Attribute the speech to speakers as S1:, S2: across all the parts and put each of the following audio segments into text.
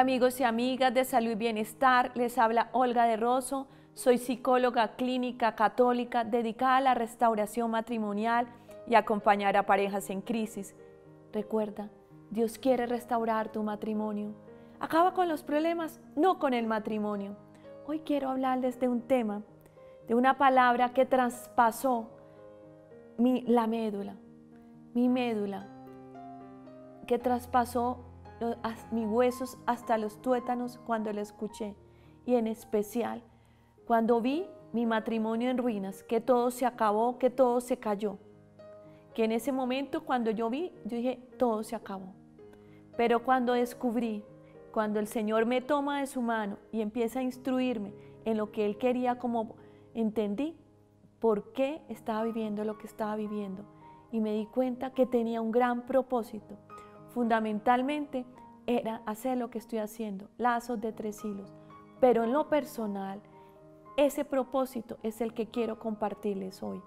S1: Hola amigos y amigas de Salud y Bienestar, les habla Olga de Rosso, soy psicóloga clínica católica dedicada a la restauración matrimonial y acompañar a parejas en crisis. Recuerda, Dios quiere restaurar tu matrimonio. Acaba con los problemas, no con el matrimonio. Hoy quiero hablarles de un tema, de una palabra que traspasó mi médula, que traspasó mis huesos hasta los tuétanos cuando la escuché, y en especial cuando vi mi matrimonio en ruinas, que todo se acabó, que todo se cayó, que en ese momento cuando yo vi, yo dije, todo se acabó. Pero cuando descubrí, cuando el Señor me toma de su mano y empieza a instruirme en lo que Él quería, como entendí por qué estaba viviendo lo que estaba viviendo, y me di cuenta que tenía un gran propósito. Fundamentalmente era hacer lo que estoy haciendo, lazos de 3 hilos, pero en lo personal, ese propósito es el que quiero compartirles hoy.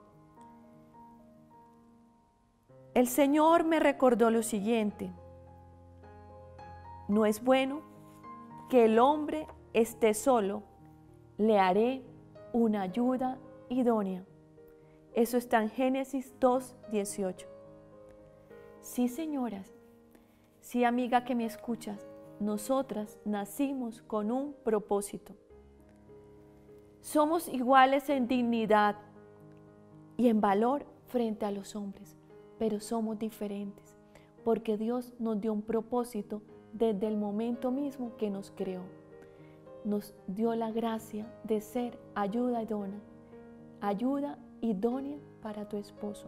S1: El Señor me recordó lo siguiente: no es bueno que el hombre esté solo, le haré una ayuda idónea. Eso está en Génesis 2:18. Sí, señoras, sí, amiga que me escuchas, nosotras nacimos con un propósito. Somos iguales en dignidad y en valor frente a los hombres, pero somos diferentes, porque Dios nos dio un propósito desde el momento mismo que nos creó. Nos dio la gracia de ser ayuda idónea para tu esposo.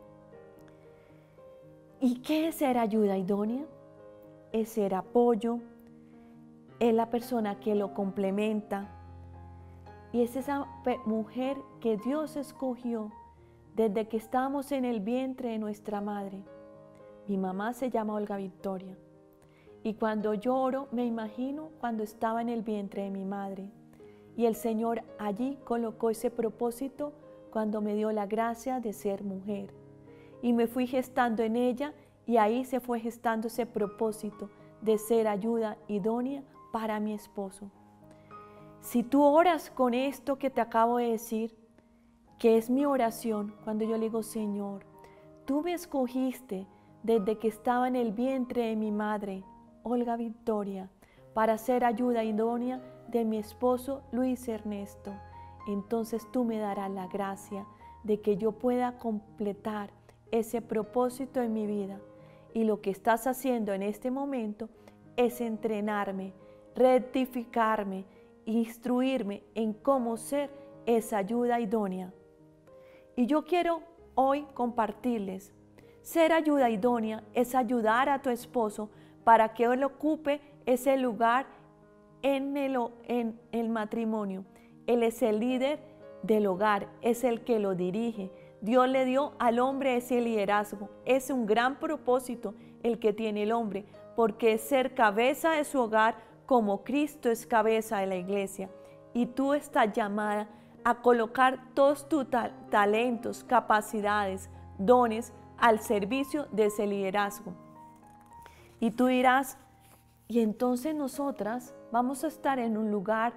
S1: ¿Y qué es ser ayuda idónea? Es ser apoyo, es la persona que lo complementa, y es esa mujer que Dios escogió desde que estábamos en el vientre de nuestra madre. Mi mamá se llama Olga Victoria, y cuando lloro me imagino cuando estaba en el vientre de mi madre, y el Señor allí colocó ese propósito cuando me dio la gracia de ser mujer, y me fui gestando en ella, y ahí se fue gestando ese propósito de ser ayuda idónea para mi esposo. Si tú oras con esto que te acabo de decir, que es mi oración, cuando yo le digo, Señor, tú me escogiste desde que estaba en el vientre de mi madre, Olga Victoria, para ser ayuda idónea de mi esposo Luis Ernesto, entonces tú me darás la gracia de que yo pueda completar ese propósito en mi vida. Y lo que estás haciendo en este momento es entrenarme, rectificarme, instruirme en cómo ser esa ayuda idónea. Y yo quiero hoy compartirles, ser ayuda idónea es ayudar a tu esposo para que él ocupe ese lugar en el matrimonio. Él es el líder del hogar, es el que lo dirige. Dios le dio al hombre ese liderazgo. Es un gran propósito el que tiene el hombre, porque es ser cabeza de su hogar como Cristo es cabeza de la iglesia. Y tú estás llamada a colocar todos tus talentos, capacidades, dones al servicio de ese liderazgo. Y tú dirás, y entonces nosotras vamos a estar en un lugar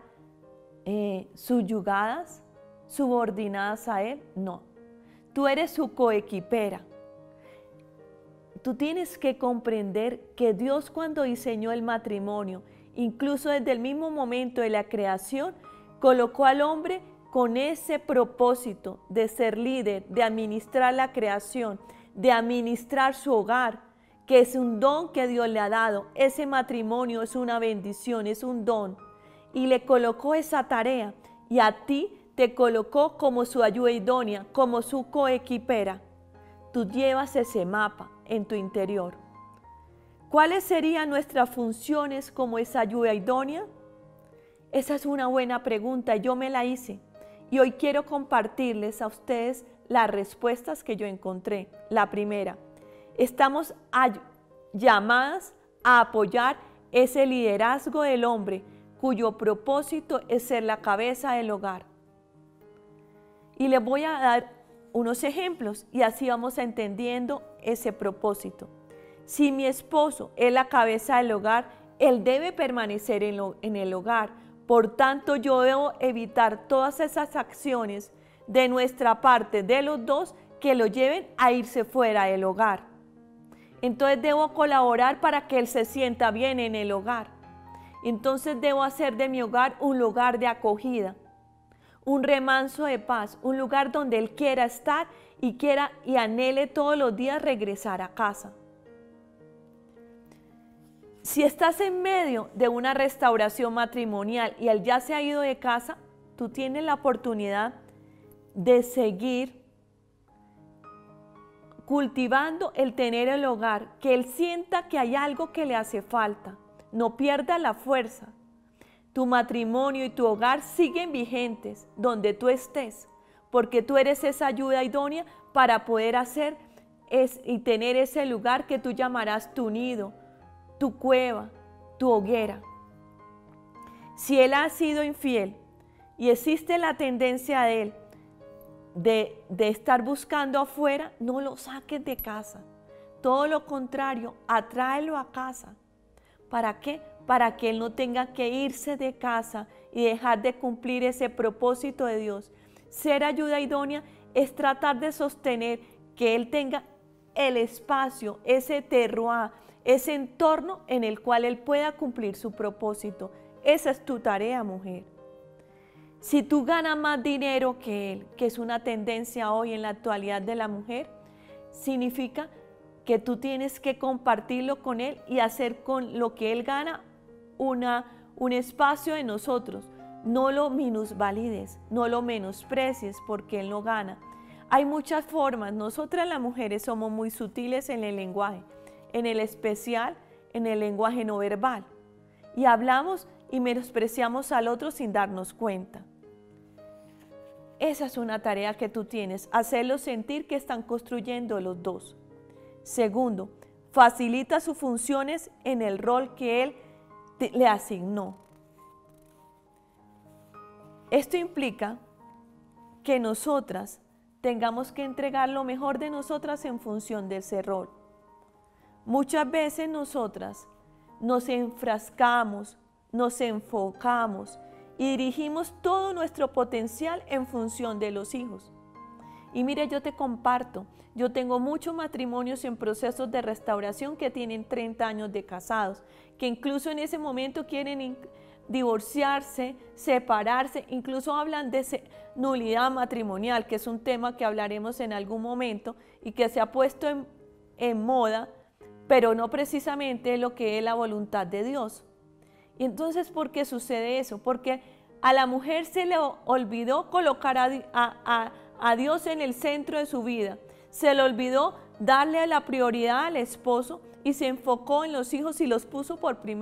S1: subyugadas, subordinadas a Él. No. Tú eres su coequipera. Tú tienes que comprender que Dios, cuando diseñó el matrimonio, incluso desde el mismo momento de la creación, colocó al hombre con ese propósito de ser líder, de administrar la creación, de administrar su hogar, que es un don que Dios le ha dado. Ese matrimonio es una bendición, es un don. Y le colocó esa tarea, y a ti te colocó como su ayuda idónea, como su coequipera. Tú llevas ese mapa en tu interior. ¿Cuáles serían nuestras funciones como esa ayuda idónea? Esa es una buena pregunta, yo me la hice. Y hoy quiero compartirles a ustedes las respuestas que yo encontré. La primera, estamos llamadas a apoyar ese liderazgo del hombre, cuyo propósito es ser la cabeza del hogar. Y les voy a dar unos ejemplos y así vamos entendiendo ese propósito. Si mi esposo es la cabeza del hogar, Él debe permanecer en el hogar. Por tanto, yo debo evitar todas esas acciones de nuestra parte, de los dos, que lo lleven a irse fuera del hogar. Entonces debo colaborar para que él se sienta bien en el hogar. Entonces debo hacer de mi hogar un lugar de acogida, un remanso de paz, un lugar donde él quiera estar y quiera y anhele todos los días regresar a casa. Si estás en medio de una restauración matrimonial y él ya se ha ido de casa, tú tienes la oportunidad de seguir cultivando el tener el hogar, que él sienta que hay algo que le hace falta. No pierda la fuerza. Tu matrimonio y tu hogar siguen vigentes donde tú estés, porque tú eres esa ayuda idónea para poder hacer y tener ese lugar que tú llamarás tu nido, tu cueva, tu hoguera. Si él ha sido infiel y existe la tendencia de él de estar buscando afuera, no lo saques de casa. Todo lo contrario, atráelo a casa. ¿Para qué? Para que él no tenga que irse de casa y dejar de cumplir ese propósito de Dios. Ser ayuda idónea es tratar de sostener que él tenga el espacio, ese terroir, ese entorno en el cual él pueda cumplir su propósito. Esa es tu tarea, mujer. Si tú ganas más dinero que él, que es una tendencia hoy en la actualidad de la mujer, significa que tú tienes que compartirlo con él y hacer con lo que él gana un espacio en nosotros. No lo minusvalides, no lo menosprecies porque él no gana. Hay muchas formas. Nosotras las mujeres somos muy sutiles en el lenguaje, en el especial, en el lenguaje no verbal. Y hablamos y menospreciamos al otro sin darnos cuenta. Esa es una tarea que tú tienes, hacerlos sentir que están construyendo los dos. Segundo, facilita sus funciones en el rol que él le asignó. Esto implica que nosotras tengamos que entregar lo mejor de nosotras en función de ese rol. Muchas veces nosotras nos enfrascamos, nos enfocamos y dirigimos todo nuestro potencial en función de los hijos. Y mire, yo te comparto, yo tengo muchos matrimonios en procesos de restauración que tienen 30 años de casados, que incluso en ese momento quieren divorciarse, separarse, incluso hablan de nulidad matrimonial, que es un tema que hablaremos en algún momento y que se ha puesto en moda, pero no precisamente lo que es la voluntad de Dios. Y entonces, ¿por qué sucede eso? Porque a la mujer se le olvidó colocar a Dios en el centro de su vida. Se le olvidó darle la prioridad al esposo y se enfocó en los hijos y los puso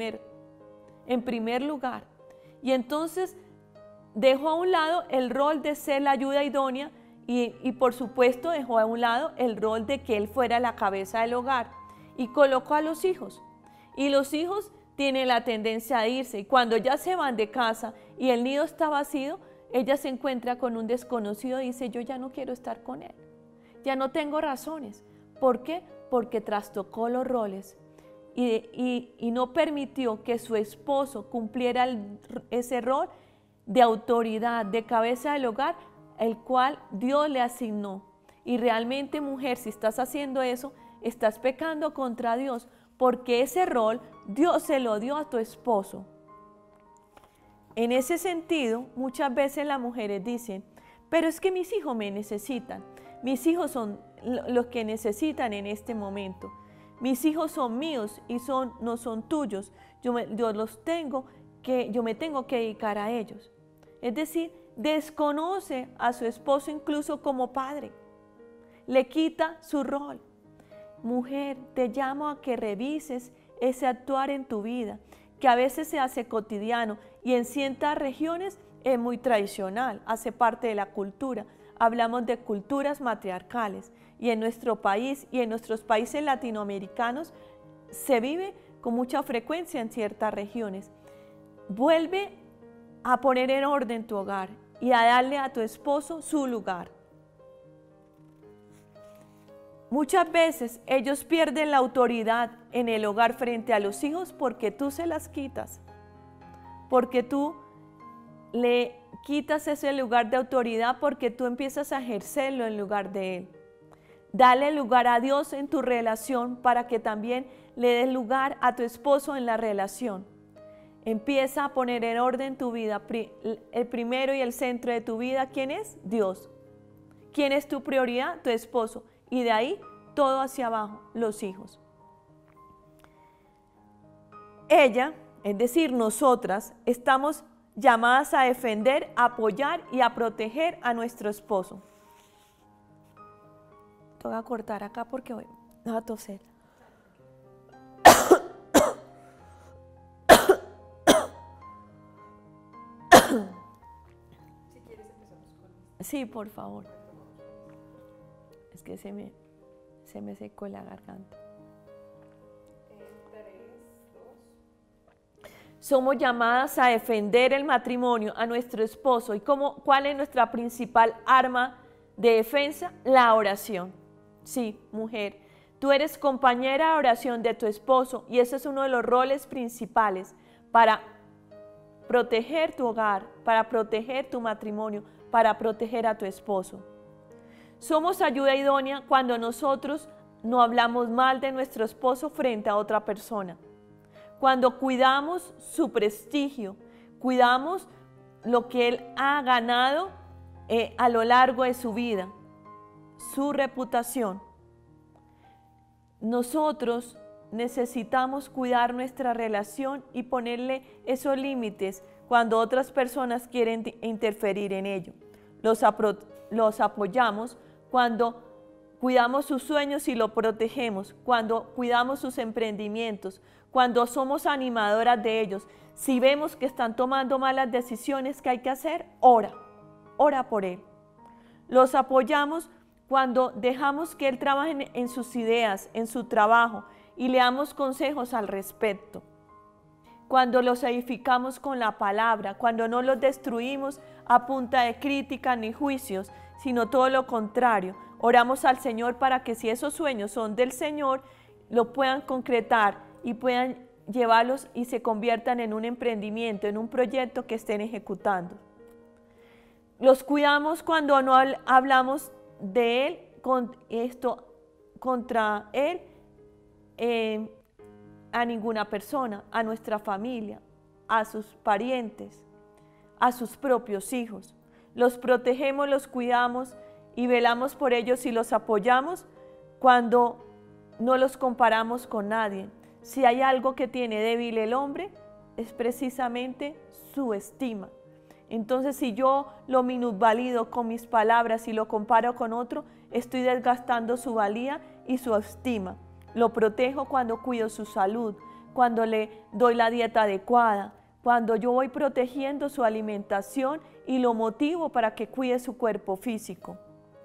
S1: en primer lugar. Y entonces dejó a un lado el rol de ser la ayuda idónea y por supuesto dejó a un lado el rol de que él fuera la cabeza del hogar y colocó a los hijos. Y los hijos tienen la tendencia a irse y cuando ya se van de casa y el nido está vacío, ella se encuentra con un desconocido y dice: yo ya no quiero estar con él, ya no tengo razones. ¿Por qué? Porque trastocó los roles y no permitió que su esposo cumpliera ese rol de autoridad, de cabeza del hogar, el cual Dios le asignó. Y realmente, mujer, si estás haciendo eso, estás pecando contra Dios, porque ese rol Dios se lo dio a tu esposo. En ese sentido, muchas veces las mujeres dicen: pero es que mis hijos me necesitan, mis hijos son los que necesitan en este momento, mis hijos son míos y no son tuyos, yo me tengo que dedicar a ellos. Es decir, desconoce a su esposo incluso como padre, le quita su rol. Mujer, te llamo a que revises ese actuar en tu vida, que a veces se hace cotidiano y en ciertas regiones es muy tradicional, hace parte de la cultura. Hablamos de culturas matriarcales y en nuestro país y en nuestros países latinoamericanos se vive con mucha frecuencia en ciertas regiones. Vuelve a poner en orden tu hogar y a darle a tu esposo su lugar. Muchas veces ellos pierden la autoridad en el hogar frente a los hijos porque tú se las quitas, porque tú le quitas ese lugar de autoridad, porque tú empiezas a ejercerlo en lugar de él. Dale lugar a Dios en tu relación para que también le des lugar a tu esposo en la relación. Empieza a poner en orden tu vida. El primero y el centro de tu vida, ¿quién es? Dios. ¿Quién es tu prioridad? Tu esposo. Y de ahí todo hacia abajo, los hijos. Ella, es decir, nosotras, estamos llamadas a defender, a apoyar y a proteger a nuestro esposo. Te voy a cortar acá porque voy a toser.
S2: Si quieres empezamos con...
S1: Sí, por favor. Es que se me secó la garganta.
S2: 3, 2.
S1: Somos llamadas a defender el matrimonio, a nuestro esposo. ¿Y cuál es nuestra principal arma de defensa? La oración. Sí, mujer, tú eres compañera de oración de tu esposo y ese es uno de los roles principales para proteger tu hogar, para proteger tu matrimonio, para proteger a tu esposo. Somos ayuda idónea cuando nosotros no hablamos mal de nuestro esposo frente a otra persona. Cuando cuidamos su prestigio, cuidamos lo que él ha ganado a lo largo de su vida, su reputación. Nosotros necesitamos cuidar nuestra relación y ponerle esos límites cuando otras personas quieren interferir en ello. Los apoyamos cuando cuidamos sus sueños y lo protegemos, cuando cuidamos sus emprendimientos, cuando somos animadoras de ellos. Si vemos que están tomando malas decisiones, ¿qué hay que hacer? Ora por él. Los apoyamos cuando dejamos que él trabaje en sus ideas, en su trabajo y le damos consejos al respecto. Cuando los edificamos con la palabra, cuando no los destruimos a punta de crítica ni juicios, sino todo lo contrario. Oramos al Señor para que si esos sueños son del Señor, lo puedan concretar y puedan llevarlos y se conviertan en un emprendimiento, en un proyecto que estén ejecutando. Los cuidamos cuando no hablamos de él, contra él, a ninguna persona, a nuestra familia, a sus parientes, a sus propios hijos. Los protegemos, los cuidamos y velamos por ellos y los apoyamos cuando no los comparamos con nadie. Si hay algo que tiene débil el hombre, es precisamente su estima. Entonces, si yo lo minusvalido con mis palabras y lo comparo con otro, estoy desgastando su valía y su estima. Lo protejo cuando cuido su salud, cuando le doy la dieta adecuada, cuando yo voy protegiendo su alimentación y lo motivo para que cuide su cuerpo físico.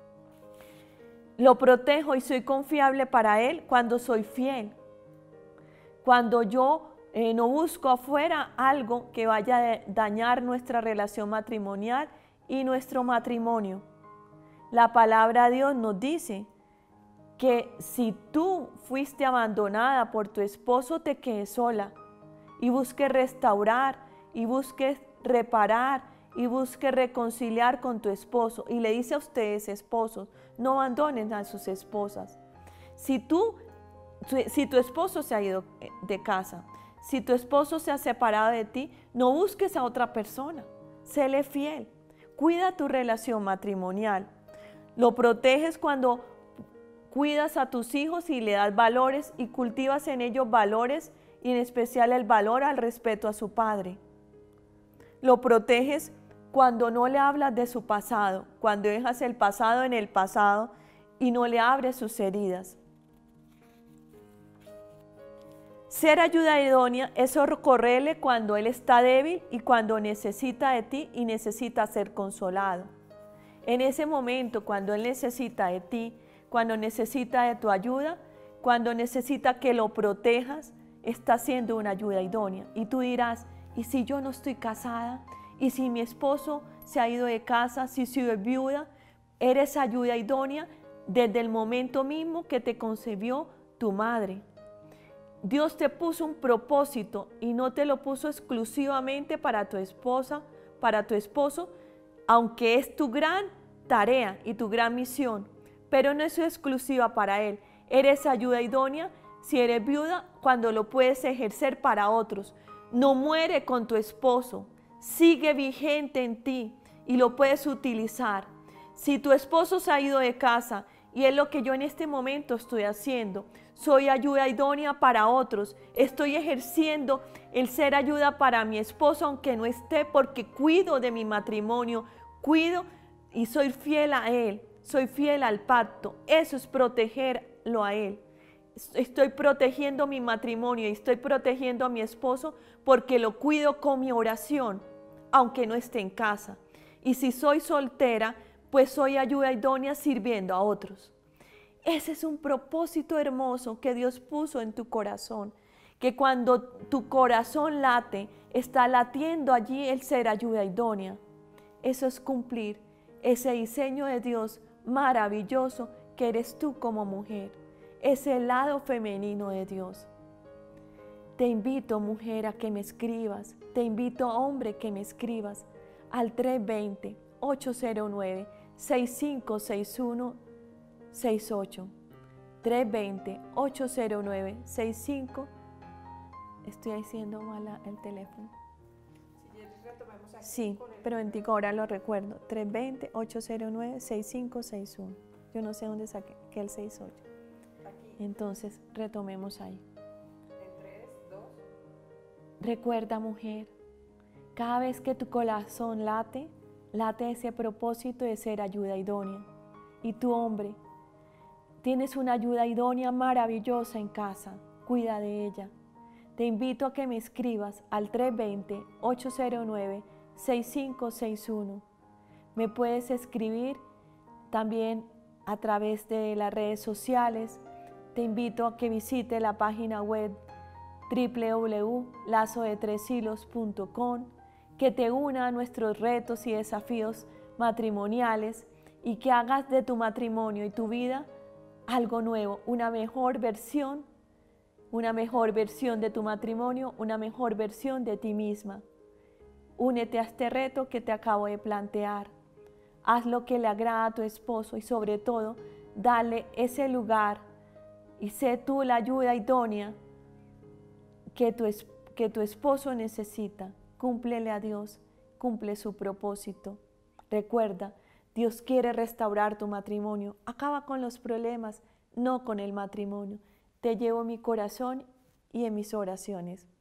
S1: Lo protejo y soy confiable para él cuando soy fiel. Cuando yo no busco afuera algo que vaya a dañar nuestra relación matrimonial y nuestro matrimonio. La palabra de Dios nos dice que si tú fuiste abandonada por tu esposo, te quedes sola y busques restaurar y busques reparar y busques reconciliar con tu esposo. Y le dice a ustedes, esposos, no abandonen a sus esposas. Si tu esposo se ha ido de casa, si tu esposo se ha separado de ti, no busques a otra persona, séle fiel, cuida tu relación matrimonial. Lo proteges cuando cuidas a tus hijos y le das valores y cultivas en ellos valores y en especial el valor al respeto a su padre. Lo proteges cuando no le hablas de su pasado, cuando dejas el pasado en el pasado y no le abres sus heridas. Ser ayuda idónea es socorrerle cuando él está débil y cuando necesita de ti y necesita ser consolado. En ese momento, cuando él necesita de ti, cuando necesita de tu ayuda, cuando necesita que lo protejas, está siendo una ayuda idónea. Y tú dirás, ¿y si yo no estoy casada? ¿Y si mi esposo se ha ido de casa? ¿Si soy viuda? ¿Eres ayuda idónea? desde el momento mismo que te concebió tu madre. Dios te puso un propósito y no te lo puso exclusivamente para tu esposa, para tu esposo, aunque es tu gran tarea y tu gran misión, pero no es exclusiva para él. Eres ayuda idónea si eres viuda cuando lo puedes ejercer para otros. No muere con tu esposo, sigue vigente en ti y lo puedes utilizar. Si tu esposo se ha ido de casa, y es lo que yo en este momento estoy haciendo, soy ayuda idónea para otros, estoy ejerciendo el ser ayuda para mi esposo aunque no esté, porque cuido de mi matrimonio, cuido y soy fiel a él, soy fiel al pacto. Eso es protegerlo a él. Estoy protegiendo mi matrimonio y estoy protegiendo a mi esposo porque lo cuido con mi oración, aunque no esté en casa. Y si soy soltera, pues soy ayuda idónea sirviendo a otros. Ese es un propósito hermoso que Dios puso en tu corazón, que cuando tu corazón late, está latiendo allí el ser ayuda idónea. Eso es cumplir ese diseño de Dios maravilloso que eres tú como mujer, ese lado femenino de Dios. Te invito, mujer, a que me escribas, te invito, hombre, que me escribas al 320-809-6561-68. 320-809-65. Estoy diciendo mal el teléfono.
S2: Si quieres retomemos aquí
S1: Sí,
S2: con el
S1: pero en ahora lo recuerdo. 320-809-6561. Yo no sé dónde saqué que el 68.
S2: aquí
S1: Entonces, retomemos ahí.
S2: en 3, 2.
S1: Recuerda, mujer, cada vez que tu corazón late, late ese propósito de ser ayuda idónea. Y tu hombre, tienes una ayuda idónea maravillosa en casa, cuida de ella. Te invito a que me escribas al 320-809-6561. Me puedes escribir también a través de las redes sociales. Te invito a que visite la página web www.lazodetreshilos.com, que te una a nuestros retos y desafíos matrimoniales y que hagas de tu matrimonio y tu vida algo nuevo, una mejor versión de tu matrimonio, una mejor versión de ti misma. Únete a este reto que te acabo de plantear. Haz lo que le agrada a tu esposo y sobre todo, dale ese lugar y sé tú la ayuda idónea que tu esposo necesita. Cúmplele a Dios, cumple su propósito. Recuerda, Dios quiere restaurar tu matrimonio. Acaba con los problemas, no con el matrimonio. Te llevo en mi corazón y en mis oraciones.